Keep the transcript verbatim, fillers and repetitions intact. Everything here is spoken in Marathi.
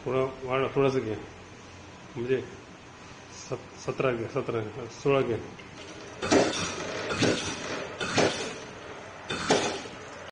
थोडं वाढ थोडंसं घ्या, म्हणजे सत सतरा घ्या, सतरा सोळा घ्या.